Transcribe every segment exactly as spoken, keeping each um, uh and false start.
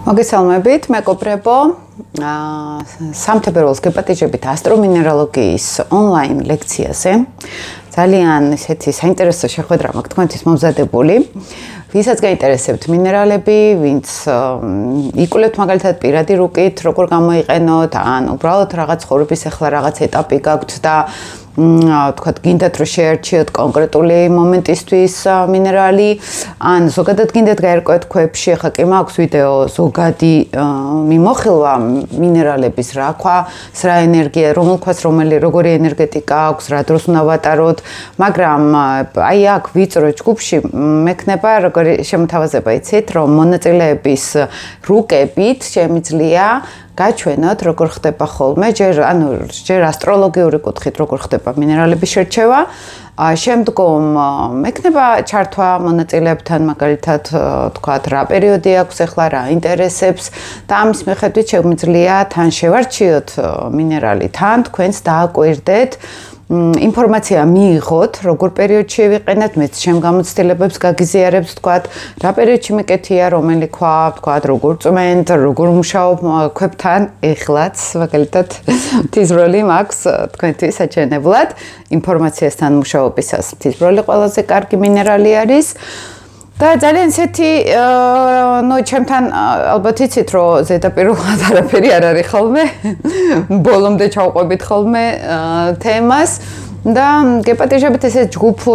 მოგესალმებით, მეგობრებო. სამთებერვალს გეპატიჟებით ასტრომინერალოგიის ონლაინ ლექციაზე. ძალიან ესეთი საინტერესო შეხვედრა მაქვს თქვენთვის მომზადებული. ვისაც გაინტერესებთ მინერალები, ვინც იკვლევთ მაგალითად პირადი რუკით, როგორ გამოიყენოთ, ან უბრალოდ რაღაც ცხოვრების ახლა რაღაც ეტაპი გაქვთ და თქვათ გინდათ რომ შეერჩიოთ კონკრეტული მომენტისთვის მინერალი, ან ზოგადად გინდათ გაერკვეთ ქვებში, ახლა კი მაქვს ვიდეო ზოგადი მიმოხილვა მინერალების რა ქვა, რა ენერგია, რომელ ქვას რომელი როგორი ენერგეტიკა აქვს, რა დროს უნდა ვატაროთ, მაგრამ აი აქ ვიწრო ჯგუფში მექნება როგორი შემოთავაზება იცით, რომ მონაწილეების რუკებით შემიძლია გაჩვენოთ როგორ ხდება ხოლმე, ჯერ ანუ ჯერ ასტროლოგიური კუთხით როგორ ხდება მინერალების შერჩევა, შემდგომ მექნება ჩართვა მონაწილეებთან მაგალითად თქვათ რა პერიოდი აქვს ახლა რა ინტერესებს და ამის მიხედვით შემიძლია თან შევარჩიოთ მინერალი თან თქვენს დააკვირდეთ ინფორმაცია მიიღოთ, როგორ პერიოდში შევიყენებთ, მეც ჩემ გამოცდილებებს გაგიზიარებთ, თქვათ, რა პერიოდში მეკეთია, რომელი ქვა, თქვათ, როგორ წმენთ, როგორ მუშაობ ქვებთან, ეხლაც, მაგალითად, თიზბროლი მაქვს თქვენთვის საჩვენებლად, ინფორმაციასთან მუშაობისას. თიზბროლი ყველაზე კარგი მინერალი არის. და ძალიან ისეთი, ნუ ჩემთან ალბათ იცით, რომ ზედაპირულად არაფერი არ არის ხოლმე, ბოლომდე ჩავყვებით ხოლმე თემას და გეპატიჟებით ესე ჯგუფურ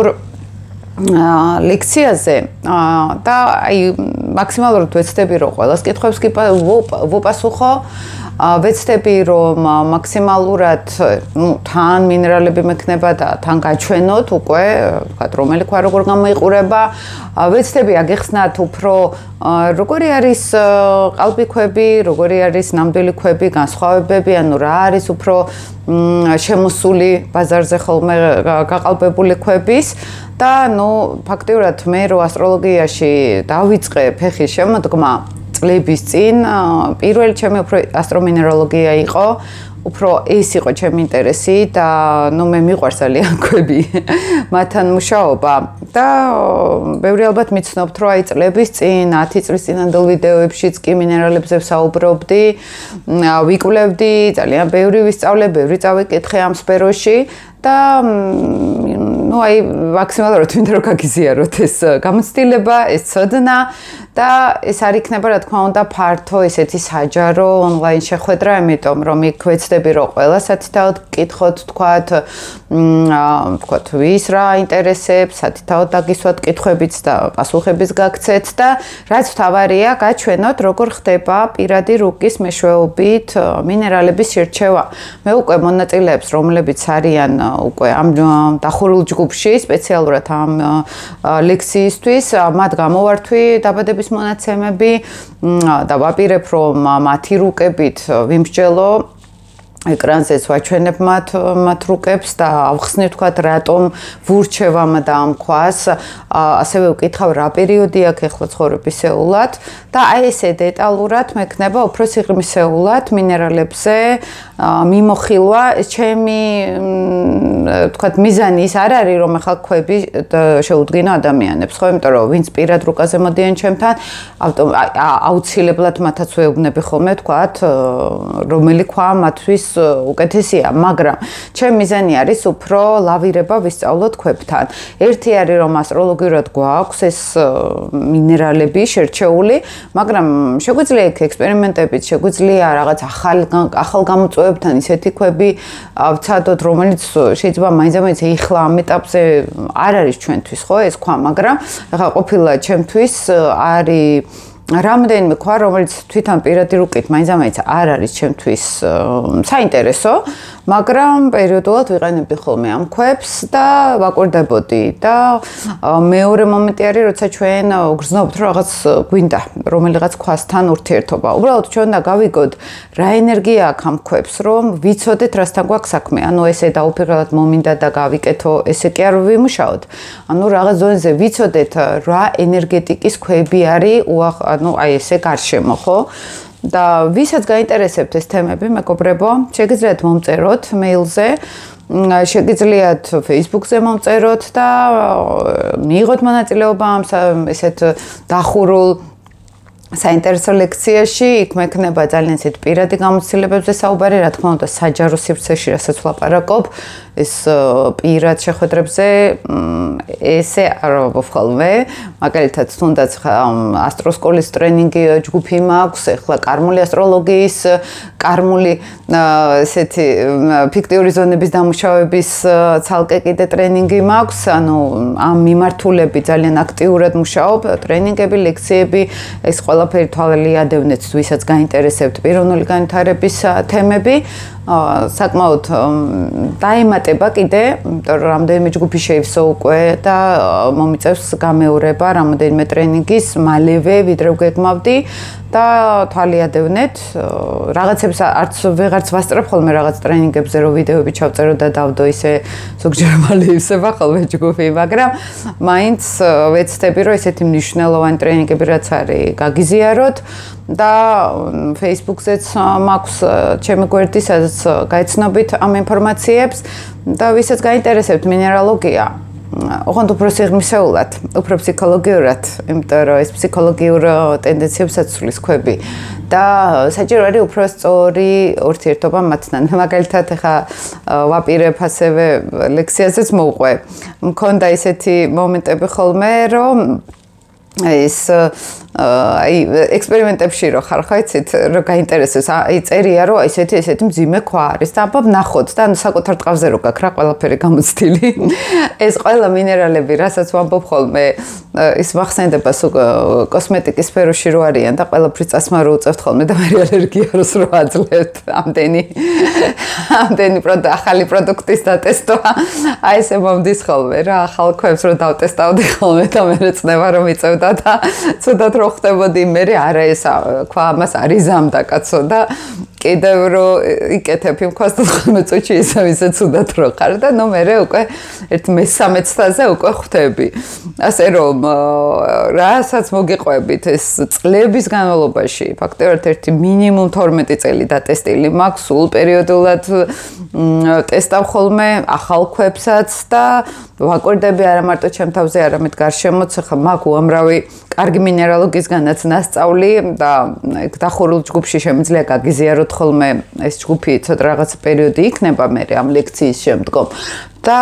ლექციაზე და აი მაქსიმალურად ვეცდები რომ ყველას კითხვებს კი ვუპასუხო, ვეცდები რომ მაქსიმალურად ნუ თან მინერალები მექნება და თან გაჩვენოთ უკვე, ვთქვათ, რომელი ქვა როგორ გამოიყურება, ვეცდები აგეხსნათ უფრო როგორი არის ყალბი ქვები, როგორი არის ნამდვილი ქვები, განსხვავებები, ანუ რა არის უფრო შემოსული ბაზარზე ხოლმე გაყალბებული ქვების და ნუ ფაქტიურად მე რო ასტროლოგიაში დავიწყე ფეხის შემოდგმა წლების წინ პირველი ჩემი უფრო ასტრომინერალოგია იყო, უფრო ეს იყო ჩემი ინტერესი და ნუ მე მიყვარს ძალიან ქვები მათთან მუშაობა და ბევრი ალბათ მიცნობთ რომ აი წლების წინ ათი წლის წინანდელ ვიდეოებშიც კი მინერალებზე ვსაუბრობდი, ვიკვლევდი, ძალიან ბევრი ვისწავლე, ბევრი წავიკითხე ამ სფეროში და ну აი მაქსიმალურად მინდა რომ გაგიზიაროთ ეს გამოცდილება, ეს ცოდნა და ეს არ იქნება რა თქმა უნდა ფართო ესეთი საჯარო ონლაინ შეხვედრა, იმიტომ რომ იქ ვეცდები რომ ყველა სათითაოდ გკითხოთ, თქვათ, თქვათ ვის რა ინტერესებს, სათითაოდ დაგისვათ კითხვებიც და პასუხებიც გაგცეთ და რაც მთავარია გაჩვენოთ როგორ ხდება პირადი რუკის მეშვეობით მინერალების შერჩევა. მე უკვე მონაწილეებს რომლებიც არიან უკვე ამ დახურულ ჯგუფში სპეციალურად ამ ლექციისთვის მათ გამოვართვი დაბადების მონაცემები და ვაპირებ რომ მათი რუკებით ვიმსჯელო ეკრანზეც ვაჩვენებ მათ მათ რუკებს და ავხსნით თქვათ რატომ ვურჩევამ და ამ ქვას, ასევე ვკითხავ რა პერიოდი აქვს ახლა ცხოვრებისეულად და აი ესე დეტალურად მექნება უფრო სიღრმისეულად მინერალებზე მიმოხილვა. ჩემი თქვათ მიზანი ის არ არის რომ ახლა ქვები შეუდგინო ადამიანებს, ხო, იმიტომ რომ ვინც პირად რუკაზე მოდიან ჩემთან, აუცილებლად მათაც ვეუბნები ხოლმე თქვათ რომელი ქვა მათთვის უკეთესია, მაგრამ ჩემი მიზანი არის უფრო ლავირება ვისწავლოთ ქვებთან. ერთი არის რომ ასტროლოგიურად გვაქვს ეს მინერალები შერჩეული, მაგრამ შეგვიძლია იქ ექსპერიმენტებით, შეგვიძლია რაღაც ახალ ახალ გამოწვევებთან ისეთი ქვები ვცადოთ, რომელიც შეიძლება მაინც-მაინც ეხლა ამ ეტაპზე არ არის ჩვენთვის, ხო, ეს ქვა, მაგრამ ახლა ყოფილა ჩემთვის არის რამდენიმე ქვა, რომელიც თვითონ პირადი რუკით მაინც-მაინც არ არის ჩემთვის საინტერესო, მაგრამ პერიოდულად ვიყენებდი ხოლმე ამ ქვებს და ვაკვირდებოდი და მეორე მომენტი არის, როცა ჩვენ გრძნობთ რომ რაღაც გვინდა რომელიღაც ქვასთან ურთიერთობა. უბრალოდ ჩვენ უნდა გავიგოთ რა ენერგია აქვს ამ ქვებს, რომ ვიცოდეთ რასთან გვაქვს საქმე. ანუ ესე დაუფიქრებლად მომინდა და გავიკეთო, ესე კი არ ვიმუშაოთ. ანუ რაღაც ზონაზე ვიცოდეთ რა ენერგეტიკის ქვები არის, ანუ აი ესე გარშემო, ხო? და ვისაც გაინტერესებთ ეს თემები, მეგობრებო, შეგიძლიათ მომწეროთ მეილზე, შეგიძლიათ Facebook-ზე მომწეროთ და მიიღოთ მონაწილეობა ამ ესეთ დახურულ საინტერესო ლექციაში იქ მექნება ძალიან ისეთ პირადი გამოცდილებებზე საუბარი, რა თქმა უნდა, საჯარო სივრცეში, რასაც ვლაპარაკობ, ეს პირად შეხვედრებზე ესე არ ვაფხ ხოლმე, მაგალითად, თუნდაც ასტროსკოლის ტრენინგი ჯგუფი მაქვს, ეხლა კარმული ასტროლოგიის, კარმული ესეთი ფიქტიური ზონების დამუშავების ცალკე კიდე ტრენინგი მაქვს, ანუ ამ მიმართულები ძალიან აქტიურად მუშაობ, ტრენინგები, ლექციები, ეს ყველაფერი თვალიადევნეთ, ვისაც გაინტერესებთ პიროვნული განვითარების თემები, საკმაოდ დაემატება კიდე, იმიტომ რომ რამდენიმე ჯგუფი შეივსო უკვე და მომიწევს გამეორება რამოდენიმე ტრენინგის მალევე ვიდრე ვგეგმავდი და თვალიადევნეთ, რაღაცებს არც ვეღარც ვასწრებ ხოლმე რაღაც ტრენინგებზე, რომ ვიდეოები ჩავწერო და დავდო ისე ზოგჯერ მალე ივსება ხოლმე ჯგუფი, მაგრამ მაინც ვეცდები, რომ ესეთი მნიშვნელოვანი ტრენინგები რაც არის, გაგიზიაროთ და Facebook-ზეც მაქვს ჩემი გვერდი, სადაც გაიცნობით ამ ინფორმაციებს და ვისაც გაინტერესებთ მინერალოგია, ოღონდ უფრო სიღრმისეულად, უფრო ფსიქოლოგიურად, იმიტომ რომ ეს ფსიქოლოგიურ ტენდენციებსაც ცვლის ქვები და საჭირო არის უფრო სწორი ურთიერთობა მათთან. მაგალითად, ახლა ვაპირებ ასევე ლექციაზეც მოვყვე. მქონდა ისეთი მომენტები ხოლმე, რომ ეს აი ექსპერიმენტებში რო ხარ, ხო იცით, რო გაინტერესებს, აი წერია, რომ ესეთი ესეთი მძიმე ქვა არის და აბა ვნახოთ და ანუ საკუთარ ტყავზე რო გაქვს რა ყველაფერი გამოცდილი. ეს ყველა მინერალები, რასაც ვამბობ ხოლმე, ის მახსენდება კოსმეტიკის სფეროში რო არიან და ყველაფრის წასმა რო უწევთ ხოლმე და მე ალერგიას რო აძლევთ ამდენი ამდენი პროდუქტი, ახალი პროდუქტის დატესტვა. აი ესე მომდის ხოლმე რა, ახალ ქვებს რო დავტესტავდი ხოლმე და მე წნება რომ იწევდა და ცუდად რო ხდებოდი მე არა ეს ქვა ამას არიზამდა კაცო და კიდევ რო იკეთებ იმ ქვას და ხოლმე წუთში ისე ისე ცუდად რო ხარ და ნუ მე უკვე ერთ მესამე წელზე უკვე ხვდები. ასე რომ რასაც მოგიყვებით ეს წლების განმავლობაში ფაქტობრივად ერთი მინიმუმ თორმეტი წელი დატესტილი მაქვს, სულ პერიოდულად ტესტავ ხოლმე ახალ ქვებსაც და ვაკვირდები არა მარტო ჩემ თავზე, არამედ გარშემოც, ახლა მაგ უამრავი კარგი მინერალოგიისგანაც ნასწავლი და დახურულ ჯგუფში შემიძლია გაგიზიაროთ ხოლმე ეს ჯგუფი ცოტა რაღაც პერიოდი იქნება მე ამ ლექციის შემდგომ და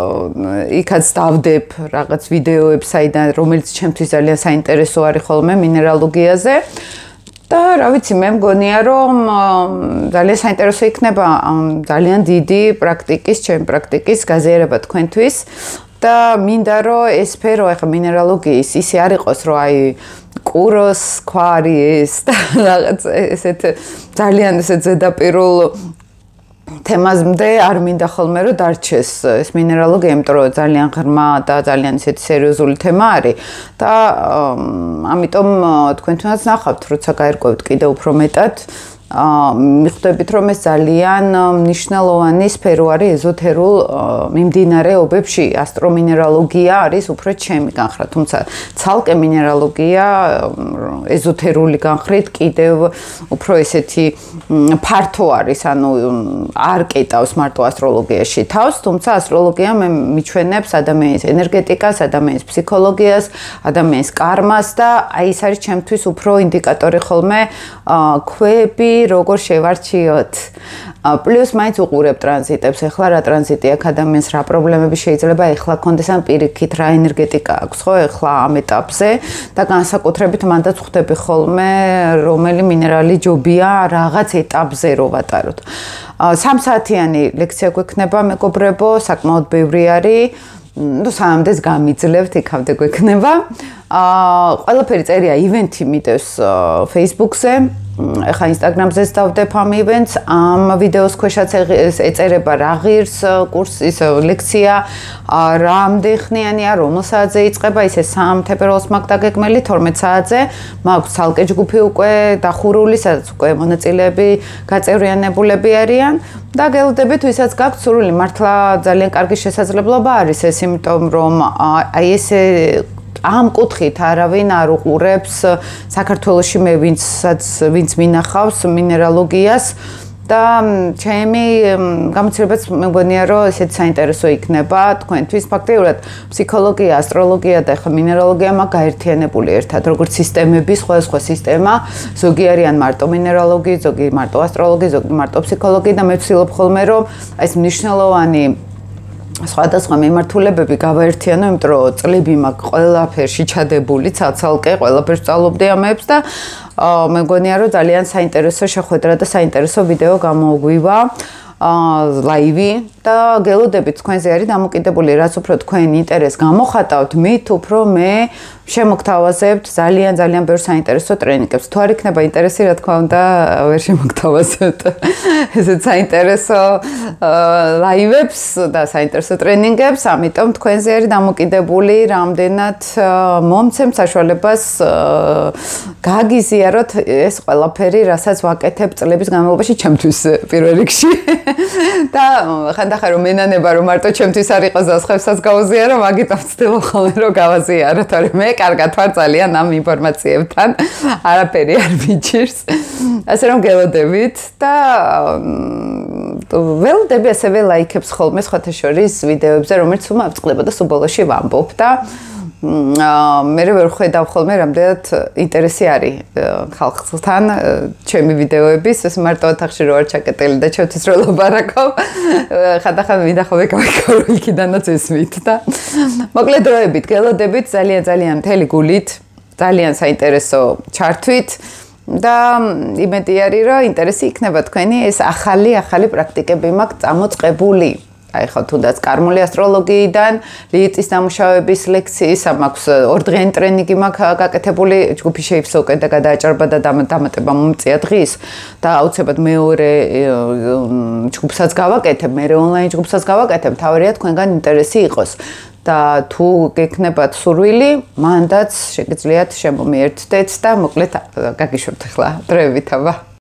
იქაც დავდებ რაღაც ვიდეოებს, საიდან რომელიც ჩემთვის ძალიან საინტერესო არის ხოლმე მინერალოგიაზე. და რა ვიცი, მე მგონია რომ ძალიან საინტერესო იქნება ძალიან დიდი პრაქტიკის, ჩემი პრაქტიკის გაზიარება თქვენთვის და მინდა რომ ეს სფერო ახლა მინერალოგიის ისე არ იყოს, რომ აი კუროს ქვა არის ეს და რაღაც ესეთ ძალიან ესეთ ზედაპირულ თემაზმდე არ მინდა ხოლმე რომ დარჩეს ეს მინერალოგია, იმიტომ რომ ძალიან ღრმა და ძალიან ისეთი სერიოზული თემა არის და ამიტომ თქვენთანაც ნახავთ, როცა გაერკვევთ კიდევ უფრო მეტად მიხვდებით, რომ ეს ძალიან მნიშვნელოვანი სფერო არის ეზოთერულ მიმდინარეობებში. ასტრომინერალოგია არის უფრო ჩემი განხრა, თუმცა ცალკე მინერალოგია ეზოთერული განხრით კიდევ უფრო ესეთი ფართო არის, ანუ არ კეტავს მარტო ასტროლოგიაში თავს, თუმცა ასტროლოგია მე მიჩვენებს ადამიანის ენერგეტიკას, ადამიანის ფსიქოლოგიას, ადამიანის კარმას და აი ეს არის ჩემთვის უფრო ინდიკატორი ხოლმე ქვები როგორ შევარჩიოთ. პლუს მაინც უყურებ ტრანზიტებს, ეხლა რა ტრანზიტი აქვს ადამიანს, რა პრობლემები შეიძლება ეხლა კონდეს ან პირიქით რა ენერგეტიკა აქვს, ხო, ეხლა ამ ეტაპზე და განსაკუთრებით მანდაც ხვდები ხოლმე რომელი მინერალი ჯობია რაღაც ეტაპზე რო ვატაროთ. სამ საათიანი ლექცია გვექნება მეგობრებო, საკმაოდ ბევრი არის. ნუ სამამდეც გამიძლევთ, იქამდე გვექნება. აა ყველაფერი წერია ივენთი მიდევს Facebook-ზე. ეხლა Instagram-ზეც დავდებ ამ ივენთს, ამ ვიდეოს ქვეშაც ეწერება რა ღირს კურსის ლექცია, რამდენი ხნიანია, რომელ საათზე იწყება, ისე სამ თებერვალს მაქვს დაგეგმილი თორმეტ საათზე, მაქვს ცალკე ჯგუფი უკვე დახურული, სადაც უკვე მონაწილეები გაწევრიანებულები არიან და გელოდებით, ვისაც გაქვთ სურვილი, მართლა ძალიან კარგი შესაძლებლობა არის ეს, იმიტომ რომ აი ესე ამ კუთხით არავინ არ უყურებს საქართველოში მე ვინცაც ვინც მინახავს მინერალოგიას და ჩემი გამოცდილებაც მეგონია რომ ესეც საინტერესო იქნება თქვენთვის ფაქტიურად ფსიქოლოგია, ასტროლოგია და ხა მინერალოგია მაგ გაერთიანებული ერთად როგორც სისტემების სხვადასხვა სისტემა ზოგი არიან მარტო მინერალოგი, ზოგი მარტო ასტროლოგი, ზოგი მარტო ფსიქოლოგი და მე ვცდილობ ხოლმე რომ ეს მნიშვნელოვანი სხვადასხვა მიმართულებები გავაერთიანო, იმიტომ რომ წლები მაქვს ყველაფერში ჩადებული, ცალცალკე ყველაფერს ვსწავლობდი ამებს და მე მგონია რომ ძალიან საინტერესო შეხვედრა და საინტერესო ვიდეო გამოგვივა ლაივი და გელოდებით თქვენზე არის დამოკიდებული რაც უფრო თქვენ ინტერესს გამოხატავთ, მით უფრო მე შემოგთავაზებთ ძალიან ძალიან ბევრ საინტერესო ტრენინგებს. თუ არ იქნება ინტერესი, რა თქმა უნდა, ვერ შემოგთავაზებთ ესეც საინტერესო ლაივებს და საინტერესო ტრენინგებს, ამიტომ თქვენზე არის დამოკიდებული, რამდენად მომცემ საშუალებას გააგიზიაროთ ეს ყველაფერი, რასაც ვაკეთებ წლების განმავლობაში ჩემთვის პირველ რიგში. და ხანდახან რომ მენანება რომ მარტო ჩემთვის არ იყოს დასხებსაც გავუზიარო, მაგიტომ ვცდილობ ხოლმე რომ გავაზიაროთ, თორემ მე კარგად ვარ ძალიან ამ ინფორმაციებთან, არაფერი არ მიჭირს. ასე რომ გელოდებით და ველოდები ასევე ლაიქებს ხოლმე სხვათა შორის ვიდეოებზე, რომელიც სულ მავწყდება და სულ ბოლოში ვამბობ და მე ვერ ხედავ ხოლმე რამდენად ინტერესი არის ხალხთან ჩემი ვიდეოების, ეს მარტო ოთახში რო არ ჩაკეტილი და ჩემთვის რო ლაპარაკობ, ხანდახან მინდა ხოლმე გავიქარო იქიდანაც ესმით და მოკლედ დროებით გელოდებით ძალიან ძალიან მთელი გულით, ძალიან საინტერესო ჩართვით და იმედი არის რომ ინტერესი იქნება თქვენი ეს ახალი ახალი პრაქტიკები მაქვს წამოწყებული. აი ხო თუნდაც კარმული ასტროლოგიიდან ლიიტის დამუშავების ლექციის მაქვს ორდღიანი ტრენინგი მაქვს გაკეთებული ჯგუფი შეიფსო უკვე და გადააჭარბა და დამატება მომწია დღის და აუცილებლად მეორე ჯგუფსაც გავაკეთებ, მეორე ონლაინ ჯგუფსაც გავაკეთებ, თავარია თქვენგან ინტერესი იყოს და თუ გექნებათ სურვილი, მანდაც შეგიძლიათ შემომიერთდეთ და მოკლედ გაგიშვებთ ახლა დროებით აბა